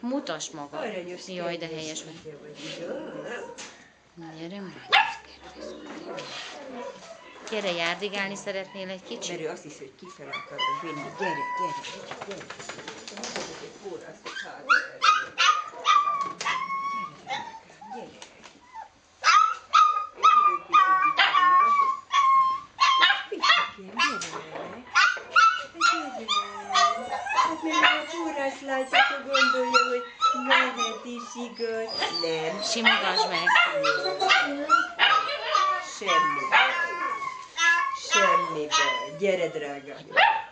Mutasd magad. Aranyos Jaj, de helyes vagy. Gyere majd. Gyere, járdigálni szeretnél egy kicsit? Mert ő azt hiszi, hogy kifele akarod vinni. Gyere, gyere, gyere. Látja, akkor gondolja, hogy mehet is igaz. Nem. Simogasd meg. Semmi. Semmi baj. Gyere, drága.